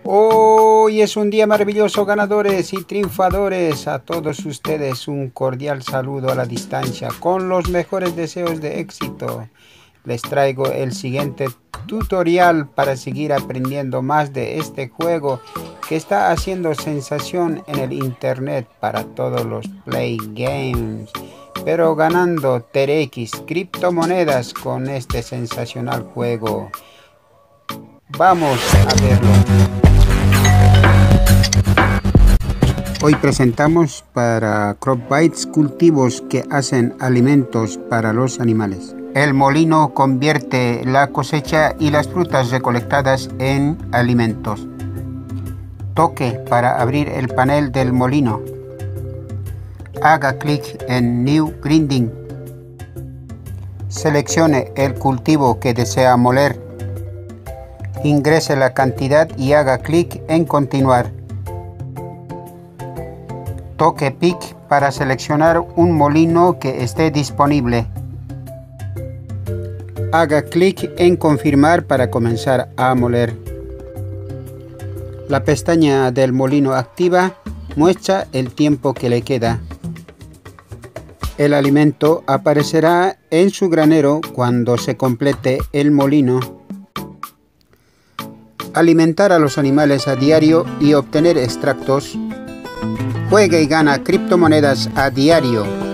Hoy es un día maravilloso, ganadores y triunfadores. A todos ustedes un cordial saludo a la distancia con los mejores deseos de éxito. Les traigo el siguiente tutorial para seguir aprendiendo más de este juego que está haciendo sensación en el internet para todos los play games, pero ganando TRX, criptomonedas con este sensacional juego. Vamos a verlo. Hoy presentamos para CropBytes cultivos que hacen alimentos para los animales. El molino convierte la cosecha y las frutas recolectadas en alimentos. Toque para abrir el panel del molino. Haga clic en New Grinding. Seleccione el cultivo que desea moler. Ingrese la cantidad y haga clic en Continuar. Toque Pick para seleccionar un molino que esté disponible. Haga clic en Confirmar para comenzar a moler. La pestaña del molino activa muestra el tiempo que le queda. El alimento aparecerá en su granero cuando se complete el molino. Alimentar a los animales a diario y obtener extractos. Juega y gana criptomonedas a diario.